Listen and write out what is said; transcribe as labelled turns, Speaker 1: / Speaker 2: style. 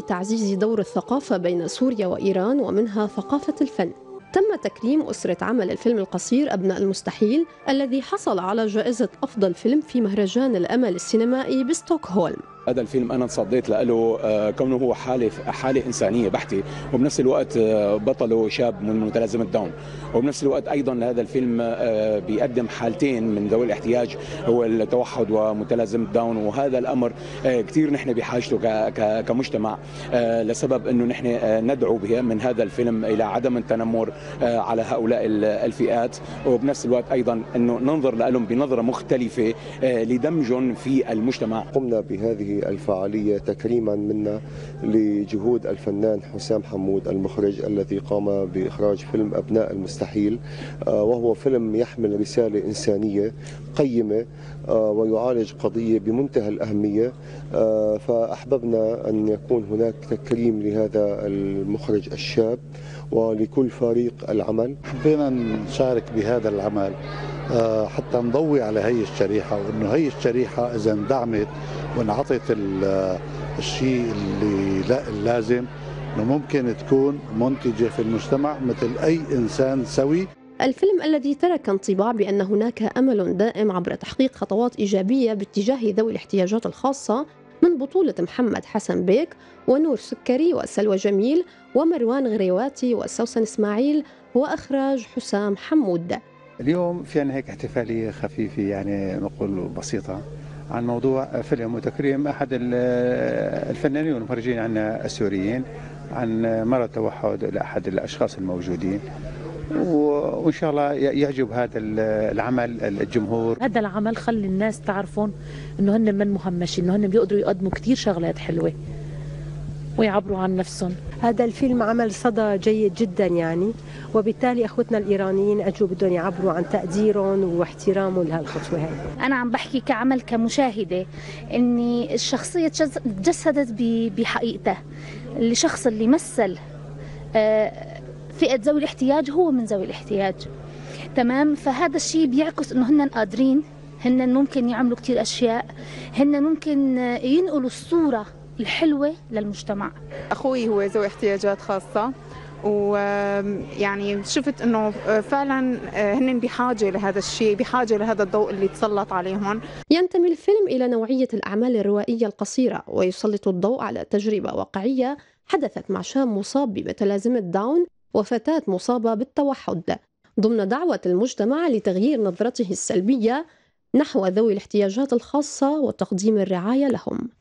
Speaker 1: لتعزيز دور الثقافة بين سوريا وإيران ومنها ثقافة الفن. تم تكريم أسرة عمل الفيلم القصير أبناء المستحيل الذي حصل على جائزة أفضل فيلم في مهرجان الأمل السينمائي بستوكهولم.
Speaker 2: هذا الفيلم أنا انصديت له كونه هو حالة إنسانية بحتة، وبنفس الوقت بطله شاب من متلازمة داون، وبنفس الوقت أيضا هذا الفيلم بيقدم حالتين من ذوي الاحتياج، هو التوحد ومتلازمة داون. وهذا الأمر كثير نحن بحاجته كمجتمع، لسبب أنه نحن ندعو به من هذا الفيلم إلى عدم التنمر على هؤلاء الفئات، وبنفس الوقت أيضا أنه ننظر لهم بنظرة مختلفة لدمجهم في المجتمع.
Speaker 3: قمنا بهذه الفعالية تكريما منا لجهود الفنان حسام حمود المخرج الذي قام بإخراج فيلم أبناء المستحيل، وهو فيلم يحمل رسالة إنسانية قيمة ويعالج قضية بمنتهى الأهمية، فأحببنا أن يكون هناك تكريم لهذا المخرج الشاب ولكل فريق العمل.
Speaker 4: حبينا نشارك بهذا العمل حتى نضوي على هي الشريحة، وأنه هي الشريحة إذا اندعمت وانعطت الشيء اللي اللازم أنه ممكن تكون منتجة في المجتمع مثل أي إنسان سوي.
Speaker 1: الفيلم الذي ترك انطباع بأن هناك أمل دائم عبر تحقيق خطوات إيجابية باتجاه ذوي الاحتياجات الخاصة، من بطولة محمد حسن بيك ونور سكري وسلوى جميل ومروان غريواتي وسوسن إسماعيل، وإخراج حسام حمود.
Speaker 5: اليوم في عنا هيك احتفالية خفيفة يعني نقول بسيطة عن موضوع فيلم وتكريم أحد الفنانين والمخرجين عنا السوريين عن مرض توحد لأحد الأشخاص الموجودين، وإن شاء الله يعجب هذا العمل الجمهور.
Speaker 6: هذا العمل خلي الناس تعرفون إنه هن من مهمشين، إنه هن بيقدروا يقدموا كتير شغلات حلوة ويعبروا عن نفسهم.
Speaker 7: هذا الفيلم عمل صدى جيد جدا يعني، وبالتالي اخوتنا الايرانيين اجوا بدهم يعبروا عن تقديرهم واحترامهم لهالخطوه هاي.
Speaker 8: انا عم بحكي كعمل كمشاهده اني الشخصيه تجسدت بحقيقته، الشخص اللي مثل فئه ذوي الاحتياج هو من ذوي الاحتياج، تمام. فهذا الشيء بيعكس انه هن قادرين، هن ممكن يعملوا كتير اشياء، هن ممكن ينقلوا الصوره الحلوة للمجتمع.
Speaker 9: أخوي هو ذوي احتياجات خاصة، ويعني شفت أنه فعلا هن بحاجة لهذا الشيء، بحاجة لهذا الضوء اللي تسلط عليهم.
Speaker 1: ينتمي الفيلم إلى نوعية الأعمال الروائية القصيرة، ويسلط الضوء على تجربة واقعية حدثت مع شاب مصاب بمتلازمة داون وفتاة مصابة بالتوحد، ضمن دعوة المجتمع لتغيير نظرته السلبية نحو ذوي الاحتياجات الخاصة وتقديم الرعاية لهم.